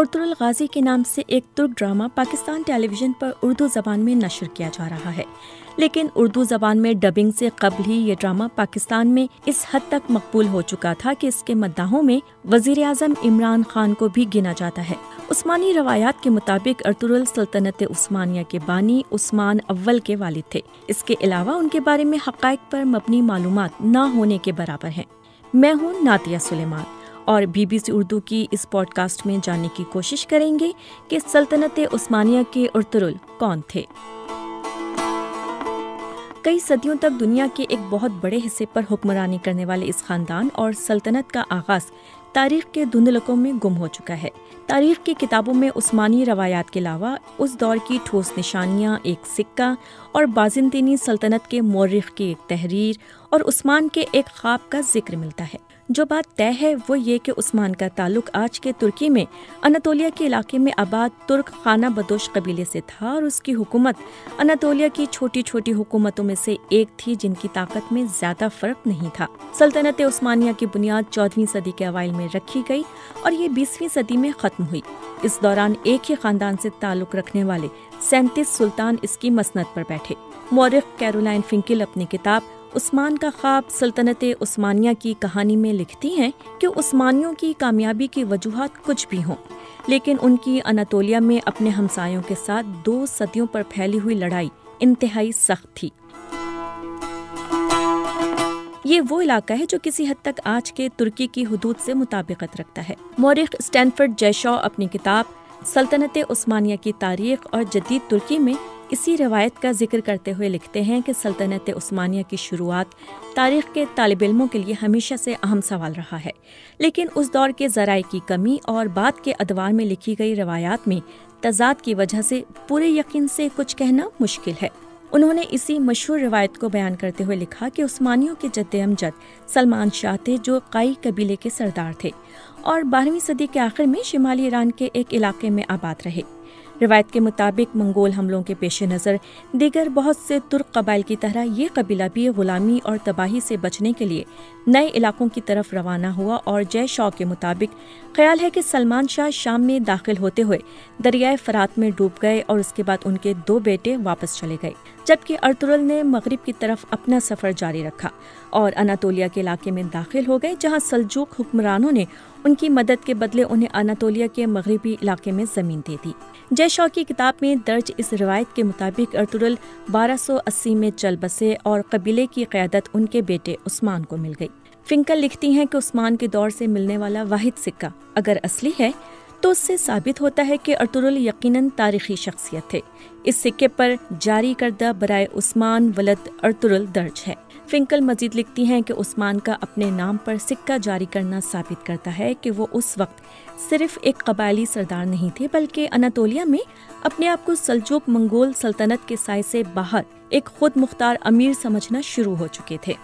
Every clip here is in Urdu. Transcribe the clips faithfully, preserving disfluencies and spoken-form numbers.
ارطغرل غازی کے نام سے ایک ترک ڈرامہ پاکستان ٹیلی ویژن پر اردو زبان میں نشر کیا جا رہا ہے، لیکن اردو زبان میں ڈبنگ سے قبل ہی یہ ڈرامہ پاکستان میں اس حد تک مقبول ہو چکا تھا کہ اس کے مداحوں میں وزیر اعظم عمران خان کو بھی گنا جاتا ہے۔ عثمانی روایات کے مطابق ارطغرل سلطنت عثمانیہ کے بانی عثمان اول کے والد تھے۔ اس کے علاوہ ان کے بارے میں حقائق پر مبنی معلومات نہ ہونے کے برابر ہیں۔ میں ہوں ناتیہ سلیمان اور بی بی سی اردو کی اس پوڈ کاسٹ میں جاننے کی کوشش کریں گے کہ سلطنت عثمانیہ کے ارطغرل کون تھے۔ کئی صدیوں تک دنیا کے ایک بہت بڑے حصے پر حکمرانی کرنے والے اس خاندان اور سلطنت کا آغاز تاریخ کے دھندلکوں میں گم ہو چکا ہے۔ تاریخ کی کتابوں میں عثمانی روایات کے علاوہ اس دور کی ٹھوس نشانیاں، ایک سکہ اور بازنطینی سلطنت کے مورخ کی ایک تحریر اور عثمان کے ایک خواب کا ذکر ملتا ہے۔ جو بات طے ہے وہ یہ کہ عثمان کا تعلق آج کے ترکی میں اناطولیہ کے علاقے میں آباد ترک خانہ بدوش قبیلے سے تھا اور اس کی حکومت اناطولیہ کی چھوٹی چھوٹی حکومتوں میں سے ایک تھی جن کی طاقت میں زیادہ فرق نہیں تھا۔ سلطنت عثمانیہ کی بنیاد چودہویں صدی کے اوائل میں رکھی گئی اور یہ بیسویں صدی میں ختم ہوئی۔ اس دوران ایک ہی خاندان سے تعلق رکھنے والے سینتیس سلطان اس کی مسند پر بیٹھے۔ مورخ کیرولائن فنکل اپنی کتاب عثمان کا خواب سلطنت عثمانیہ کی کہانی میں لکھتی ہیں کہ عثمانیوں کی کامیابی کی وجوہات کچھ بھی ہوں، لیکن ان کی اناطولیہ میں اپنے ہمسایوں کے ساتھ دو صدیوں پر پھیلی ہوئی لڑائی انتہائی سخت تھی۔ یہ وہ علاقہ ہے جو کسی حد تک آج کے ترکی کی حدود سے مطابقت رکھتا ہے۔ مورخ اسٹینفرڈ جے شا اپنی کتاب سلطنت عثمانیہ کی تاریخ اور جدید ترکی میں اسی روایت کا ذکر کرتے ہوئے لکھتے ہیں کہ سلطنت عثمانیہ کی شروعات تاریخ کے طالب علموں کے لیے ہمیشہ سے اہم سوال رہا ہے، لیکن اس دور کے ذرائع کی کمی اور بعد کے ادوار میں لکھی گئی روایات میں تضاد کی وجہ سے پورے یقین سے کچھ کہنا مشکل ہے۔ انہوں نے اسی مشہور روایت کو بیان کرتے ہوئے لکھا کہ عثمانیوں کے جد امجد سلمان شاہ تھے جو قائی قبیلے کے سردار تھے اور بارہویں صدی کے آخر میں شمالی ایران کے ایک علاقے میں آباد رہے۔ روایت کے مطابق منگول حملوں کے پیش نظر دیگر بہت سے ترک قبائل کی طرح یہ قبیلہ بھی غلامی اور تباہی سے بچنے کے لیے نئے علاقوں کی طرف روانہ ہوا، اور جے شا کے مطابق خیال ہے کہ سلمان شاہ شام میں داخل ہوتے ہوئے دریائے فرات میں ڈوب گئے اور اس کے بعد ان کے دو بیٹے واپس چلے گئے، جبکہ ارطغرل نے مغرب کی طرف اپنا سفر جاری رکھا اور اناطولیہ کے علاقے میں داخل ہو گئے، جہاں سلجوق حکمرانوں نے ان کی مدد کے بدلے انہیں اناطولیہ کے مغربی علاقے میں زمین دے دی۔ جے شا کی کتاب میں درج اس روایت کے مطابق ارطغرل بارہ سو اسی میں چل بسے اور قبیلے کی قیادت ان کے بیٹے عثمان کو مل گئی۔ فنکل لکھتی ہیں کہ عثمان کے دور سے ملنے والا واحد سکہ اگر اصلی ہے تو اس سے ثابت ہوتا ہے کہ ارطغرل یقیناً تاریخی شخصیت تھے۔ اس سکے پر جاری کردہ برائے عثمان ولد ارطغرل درج ہے۔ فنکل مزید لکھتی ہیں کہ عثمان کا اپنے نام پر سکہ جاری کرنا ثابت کرتا ہے کہ وہ اس وقت صرف ایک قبائلی سردار نہیں تھے، بلکہ اناطولیہ میں اپنے آپ کو سلجوق منگول سلطنت کے سائے سے باہر ایک خود مختار امیر سمجھنا شروع ہو چکے تھے۔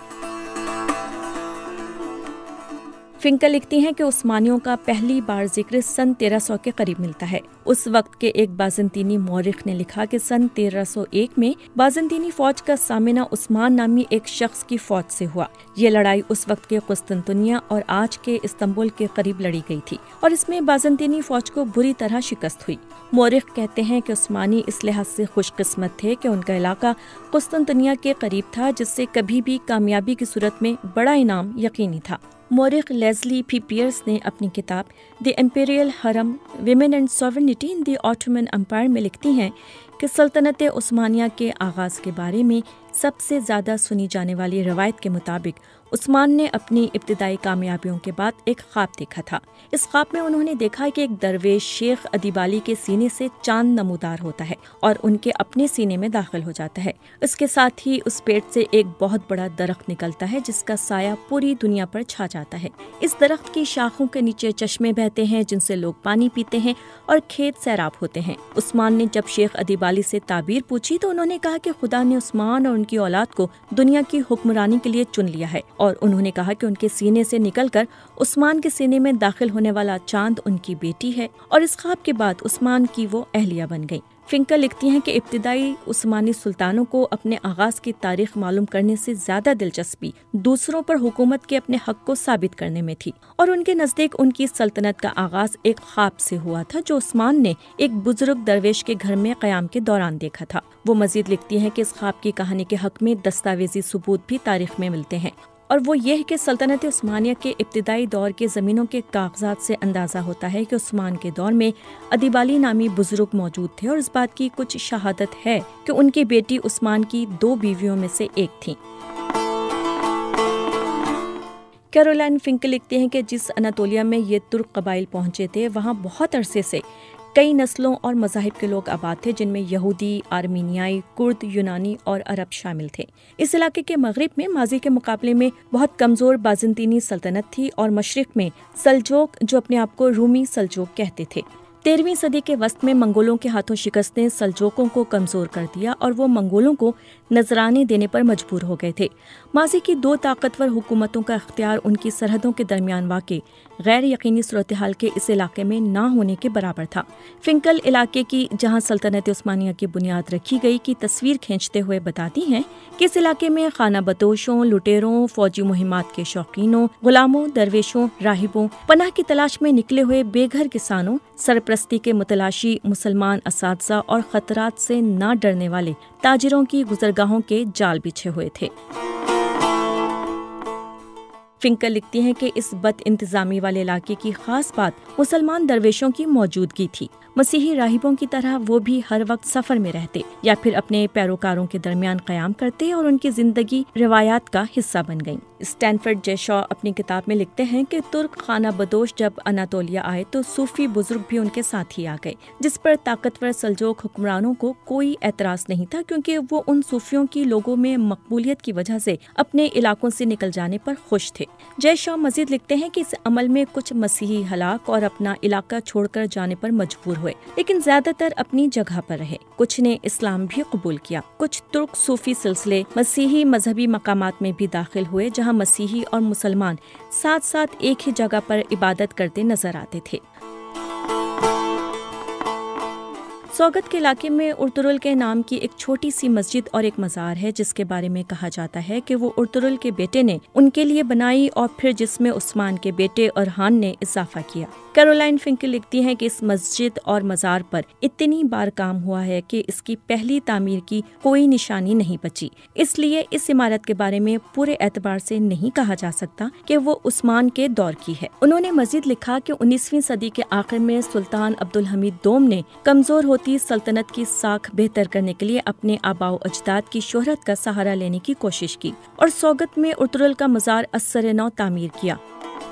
فنکل لکھتی ہیں کہ عثمانیوں کا پہلی بار ذکر سن تیرہ سو کے قریب ملتا ہے۔ اس وقت کے ایک بازنطینی مورخ نے لکھا کہ سن تیرہ سو ایک میں بازنطینی فوج کا سامنا عثمان نامی ایک شخص کی فوج سے ہوا۔ یہ لڑائی اس وقت کے قسطنطنیہ اور آج کے استنبول کے قریب لڑی گئی تھی اور اس میں بازنطینی فوج کو بری طرح شکست ہوئی۔ مورخ کہتے ہیں کہ عثمانی اس لحاظ سے خوش قسمت تھے کہ ان کا علاقہ قسطنطنیہ کے قریب تھا، جس سے کبھی بھی کامیابی کی صورت میں بڑا انعام یقینی تھا۔ مورخ لیزلی پی پیئرس نے اپنی کتاب the imperial harem women and sovereignty in the Ottoman empire میں لکھتی ہیں کہ سلطنت عثمانیہ کے آغاز کے بارے میں سب سے زیادہ سنی جانے والی روایت کے مطابق عثمان نے اپنی ابتدائی کامیابیوں کے بعد ایک خواب دیکھا تھا۔ اس خواب میں انہوں نے دیکھا کہ ایک درویش شیخ ادیبالی کے سینے سے چاند نمودار ہوتا ہے اور ان کے اپنے سینے میں داخل ہو جاتا ہے۔ اس کے ساتھ ہی اس پیٹ سے ایک بہت بڑا درخت نکلتا ہے جس کا سایہ پوری دنیا پر چھا جاتا ہے۔ اس درخت کی شاخوں کے نیچے چشمے بہتے ہیں جن سے لوگ پانی پیتے ہیں اور کھیت سیراب ہوتے ہیں۔ عثمان نے جب شیخ ادیبالی سے تعبیر پوچھی تو انہوں نے کہا کہ خدا نے عثمان اور ان کی اولاد کو دنیا کی حکمرانی کے لیے چن لیا ہے، اور انہوں نے کہا کہ ان کے سینے سے نکل کر عثمان کے سینے میں داخل ہونے والا چاند ان کی بیٹی ہے، اور اس خواب کے بعد عثمان کی وہ اہلیہ بن گئی۔ فنکل لکھتی ہیں کہ ابتدائی عثمانی سلطانوں کو اپنے آغاز کی تاریخ معلوم کرنے سے زیادہ دلچسپی دوسروں پر حکومت کے اپنے حق کو ثابت کرنے میں تھی، اور ان کے نزدیک ان کی سلطنت کا آغاز ایک خواب سے ہوا تھا جو عثمان نے ایک بزرگ درویش کے گھر میں قیام کے دوران دیکھا تھا۔ وہ مزید لکھتی ہیں کہ اس خواب کی کہانی کے حق میں دستاویزی ثبوت بھی تاریخ میں ملتے ہیں، اور وہ یہ ہے کہ سلطنت عثمانیہ کے ابتدائی دور کے زمینوں کے کاغذات سے اندازہ ہوتا ہے کہ عثمان کے دور میں ادیب علی نامی بزرگ موجود تھے، اور اس بات کی کچھ شہادت ہے کہ ان کی بیٹی عثمان کی دو بیویوں میں سے ایک تھیں۔ کیرولائن فنکل لکھتے ہیں کہ جس اناطولیہ میں یہ ترک قبائل پہنچے تھے وہاں بہت عرصے سے کئی نسلوں اور مذاہب کے لوگ آباد تھے، جن میں یہودی، آرمینیائی، کرد، یونانی اور عرب شامل تھے۔ اس علاقے کے مغرب میں ماضی کے مقابلے میں بہت کمزور بازنطینی سلطنت تھی، اور مشرق میں سلجوق جو اپنے آپ کو رومی سلجوق کہتے تھے۔ تیرہویں صدی کے وسط میں منگولوں کے ہاتھوں شکست نے سلجوقوں کو کمزور کر دیا، اور وہ منگولوں کو نذرانے دینے پر مجبور ہو گئے تھے۔ ماضی کی دو طاقتور حکومتوں کا اختیار ان کی سرحدوں کے درمیان واقع غیر یقینی صورتحال کے اس علاقے میں نہ ہونے کے برابر تھا۔ فنکل علاقے کی جہاں سلطنت عثمانیہ کی بنیاد رکھی گئی کی تصویر کھینچتے ہوئے بتاتی ہیں کہ اس علاقے میں خانہ بدوشوں، لٹیروں، فوجی مہمات کے شوقینوں، غلاموں، درویشوں، راہبوں، پناہ کی تلاش میں نکلے ہوئے بے گھر کسانوں، سرپرستی کے متلاشی مسلمان اساتذہ اور خطرات سے نہ ڈرنے والے تاجروں کی گزرگاہوں کے جال بچھے ہوئے تھے۔ فنکل لکھتی ہیں کہ اس بد انتظامی والے علاقے کی خاص بات مسلمان درویشوں کی موجودگی تھی۔ مسیحی راہبوں کی طرح وہ بھی ہر وقت سفر میں رہتے یا پھر اپنے پیروکاروں کے درمیان قیام کرتے، اور ان کی زندگی روایات کا حصہ بن گئیں۔ اسٹینفرڈ جے شا اپنی کتاب میں لکھتے ہیں کہ ترک خانہ بدوش جب اناطولیہ آئے تو صوفی بزرگ بھی ان کے ساتھ ہی آ گئے، جس پر طاقتور سلجوق حکمرانوں کو کوئی اعتراض نہیں تھا، کیونکہ وہ ان صوفیوں کی لوگوں میں مقبولیت کی وجہ سے اپنے علاقوں سے نکل جانے پر خوش تھے۔ جے شا مزید لکھتے ہیں کہ اس عمل میں کچھ مسیحی ہلاک اور اپنا علاقہ چھوڑ کر جانے پر مجبور ہوئے، لیکن زیادہ تر اپنی جگہ پر رہے۔ کچھ نے اسلام بھی قبول کیا۔ کچھ ترک صوفی سلسلے مسیحی مذہبی مقامات میں بھی داخل ہوئے، جہاں مسیحی اور مسلمان ساتھ ساتھ ایک ہی جگہ پر عبادت کرتے نظر آتے تھے۔ سوگت کے علاقے میں ارطغرل کے نام کی ایک چھوٹی سی مسجد اور ایک مزار ہے، جس کے بارے میں کہا جاتا ہے کہ وہ ارطغرل کے بیٹے نے ان کے لیے بنائی، اور پھر جس میں عثمان کے بیٹے ارحان نے اضافہ کیا۔ کیرولائن فنکل لکھتی ہیں کہ اس مسجد اور مزار پر اتنی بار کام ہوا ہے کہ اس کی پہلی تعمیر کی کوئی نشانی نہیں بچی، اس لیے اس عمارت کے بارے میں پورے اعتبار سے نہیں کہا جا سکتا کہ وہ عثمان کے دور کی ہے۔ انہوں نے مزید لکھا کہ انیسویں صدی کے آخر میں سلطان عبدالحمید دوم نے کمزور ہوتی سلطنت کی ساکھ بہتر کرنے کے لیے اپنے آباء و اجداد کی شہرت کا سہارا لینے کی کوشش کی، اور سوگت میں ارطغرل کا مزار اثر نو تعمیر کیا۔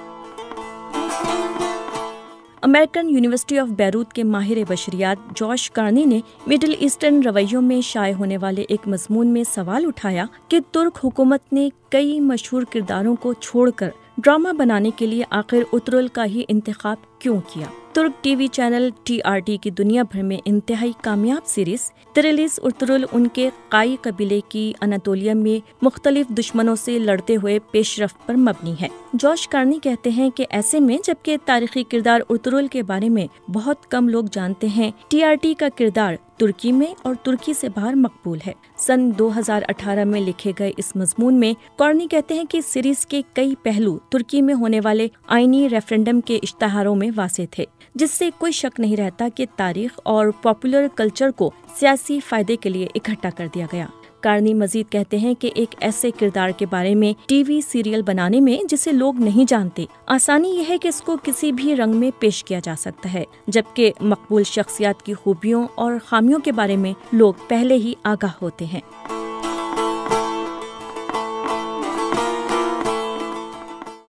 امریکن یونیورسٹی آف بیروت کے ماہر بشریات جوش کارنی نے مڈل ایسٹرن رویوں میں شائع ہونے والے ایک مضمون میں سوال اٹھایا کہ ترک حکومت نے کئی مشہور کرداروں کو چھوڑ کر ڈرامہ بنانے کے لیے آخر ارطغرل کا ہی انتخاب کیوں کیا۔ ترک T V channel T R T کی دنیا بھر میں انتہائی کامیاب سیریز تریلیس ارطغرل ان کے قائی قبیلے کی اناطولیہ میں مختلف دشمنوں سے لڑتے ہوئے پیش رفت پر مبنی ہے۔ جوش کارنی کہتے ہیں کہ ایسے میں جبکہ تاریخی کردار ارطغرل کے بارے میں بہت کم لوگ جانتے ہیں، ٹی آر ٹی کا کردار ترکی میں اور ترکی سے باہر مقبول ہے۔ سن دو ہزار اٹھارہ میں لکھے گئے اس مضمون میں کارنی کہتے ہیں کہ سیریز کے کئی پہلو ترکی میں ہونے والے آئینی ریفرنڈم کے اشتہاروں میں واضح تھے، جس سے کوئی شک نہیں رہتا کہ تاریخ اور پاپولر کلچر کو سیاسی فائدے کے لیے اکٹھا کر دیا گیا۔ کارنی مزید کہتے ہیں کہ ایک ایسے کردار کے بارے میں ٹی وی سیریل بنانے میں جسے لوگ نہیں جانتے، آسانی یہ ہے کہ اس کو کسی بھی رنگ میں پیش کیا جا سکتا ہے، جبکہ مقبول شخصیات کی خوبیوں اور خامیوں کے بارے میں لوگ پہلے ہی آگاہ ہوتے ہیں۔